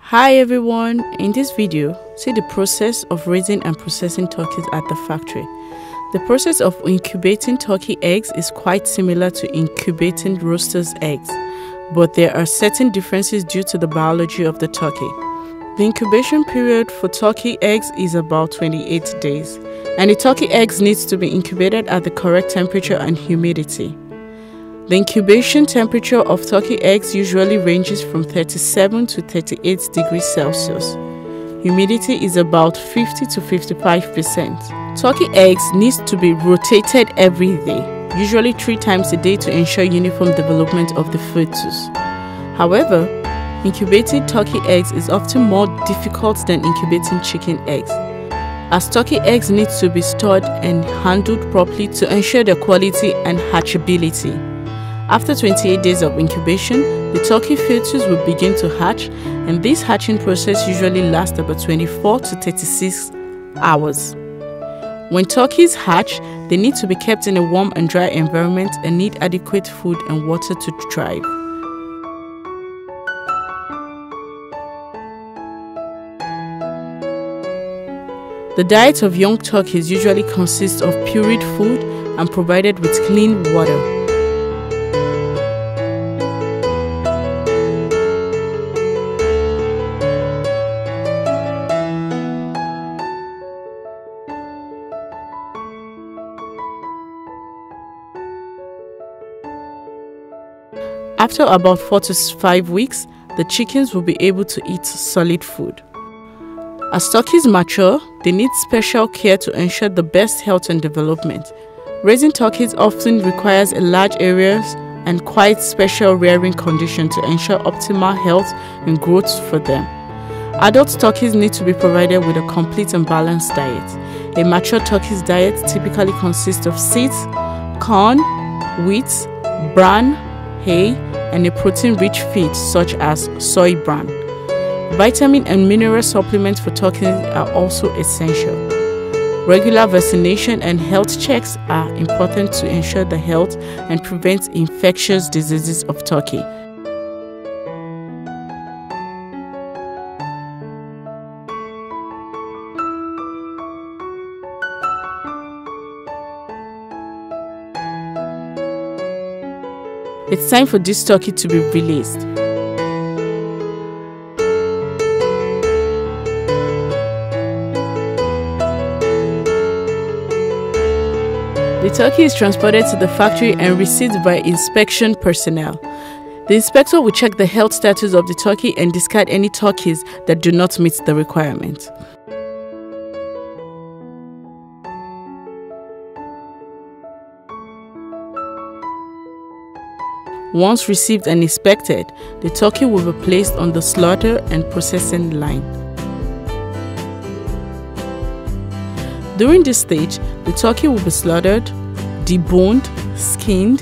Hi everyone, in this video, see the process of raising and processing turkeys at the factory. The process of incubating turkey eggs is quite similar to incubating rooster's eggs, but there are certain differences due to the biology of the turkey. The incubation period for turkey eggs is about 28 days, and the turkey eggs needs to be incubated at the correct temperature and humidity. The incubation temperature of turkey eggs usually ranges from 37 to 38 degrees Celsius. Humidity is about 50 to 55%. Turkey eggs needs to be rotated every day, usually 3 times a day to ensure uniform development of the fetus. However, incubating turkey eggs is often more difficult than incubating chicken eggs, as turkey eggs need to be stored and handled properly to ensure their quality and hatchability. After 28 days of incubation, the turkey fetus will begin to hatch, and this hatching process usually lasts about 24 to 36 hours. When turkeys hatch, they need to be kept in a warm and dry environment and need adequate food and water to thrive. The diet of young turkeys usually consists of pureed food and provided with clean water. After about 4 to 5 weeks, the chickens will be able to eat solid food. As turkeys mature, they need special care to ensure the best health and development. Raising turkeys often requires a large areas and quite special rearing conditions to ensure optimal health and growth for them. Adult turkeys need to be provided with a complete and balanced diet. A mature turkey's diet typically consists of seeds, corn, wheat, bran, hay, and a protein-rich feed such as soy bran. Vitamin and mineral supplements for turkeys are also essential. Regular vaccination and health checks are important to ensure the health and prevent infectious diseases of turkey. It's time for this turkey to be released. The turkey is transported to the factory and received by inspection personnel. The inspector will check the health status of the turkey and discard any turkeys that do not meet the requirement. Once received and inspected, the turkey will be placed on the slaughter and processing line. During this stage, the turkey will be slaughtered, deboned, skinned,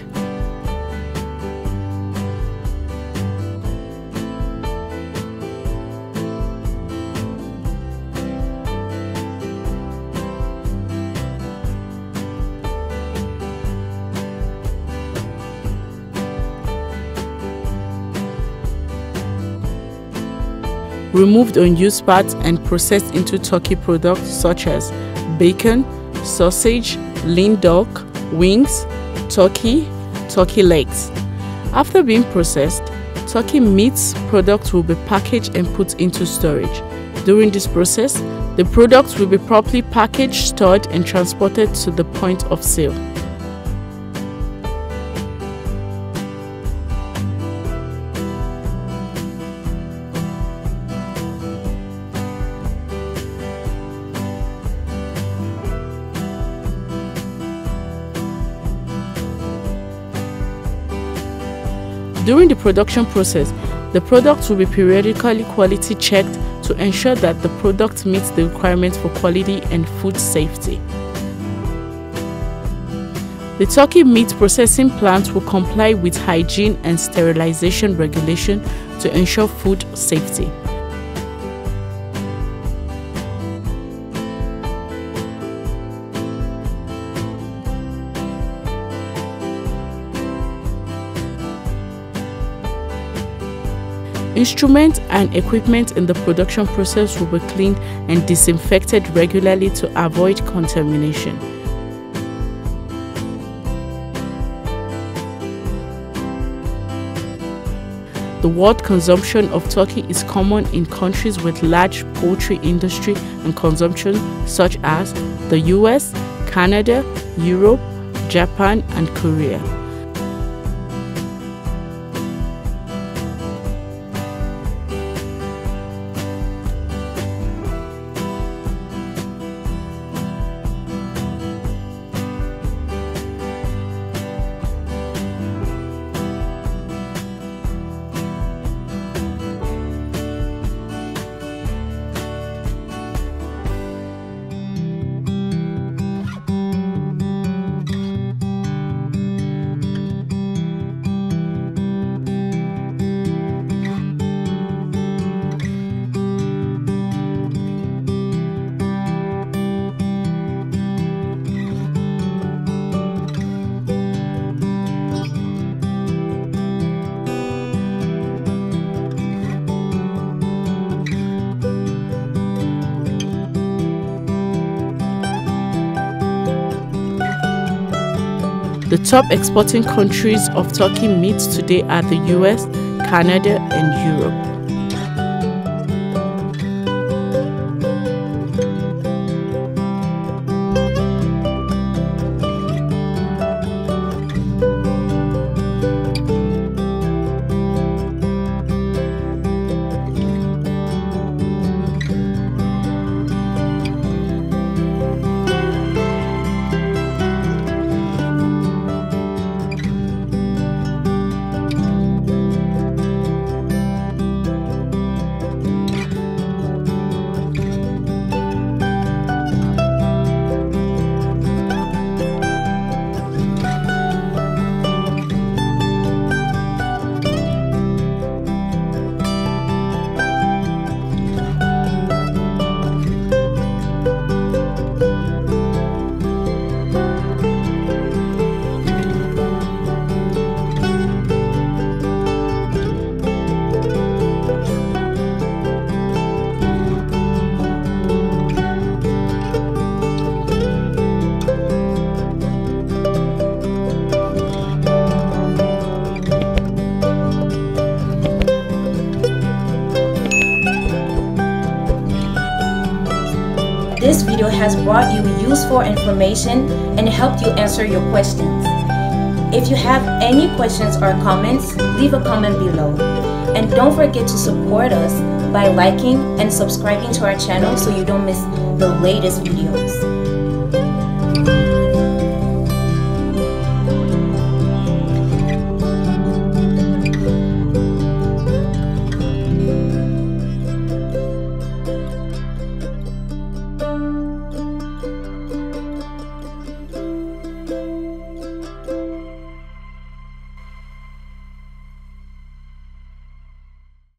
removed unused parts and processed into turkey products such as bacon, sausage, lean duck, wings, turkey legs. After being processed, turkey meat products will be packaged and put into storage. During this process, the products will be properly packaged, stored, and transported to the point of sale. During the production process, the products will be periodically quality checked to ensure that the product meets the requirements for quality and food safety. The turkey meat processing plant will comply with hygiene and sterilization regulation to ensure food safety. Instruments and equipment in the production process will be cleaned and disinfected regularly to avoid contamination. The world consumption of turkey is common in countries with large poultry industry and consumption such as the US, Canada, Europe, Japan, and Korea. The top exporting countries of turkey meat today are the US, Canada, and Europe. This video has brought you useful information and helped you answer your questions. If you have any questions or comments, leave a comment below. And don't forget to support us by liking and subscribing to our channel so you don't miss the latest videos.